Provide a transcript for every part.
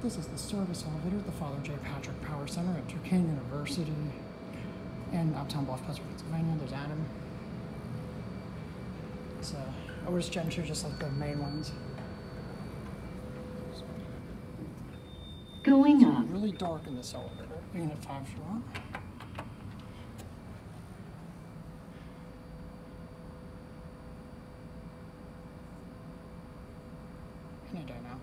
This is the service elevator at the Father J. Patrick Power Center at Duquesne University in Uptown, Pittsburgh, Pennsylvania. There's Adam. It's Otis Gen2, just like the main ones. Going up. It's really dark in this elevator, being at 5 floor. Any day now.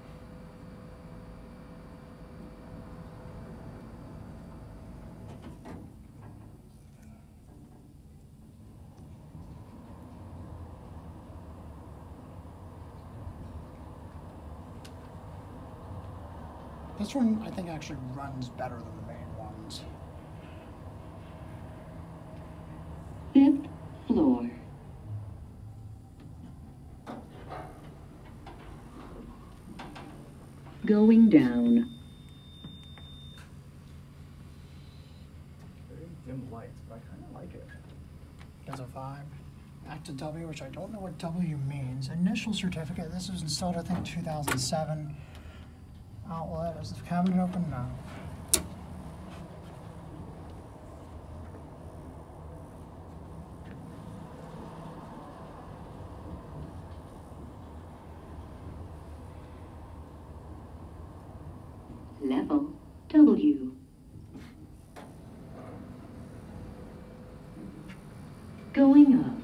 This one, I think, actually runs better than the main ones. 5th floor. Going down. Very dim lights, but I kind of like it. There's a vibe. Back to W, which I don't know what W means. Initial certificate. This was installed, I think, 2007. Outlet. Is the cabinet open? No. Level W. Going up.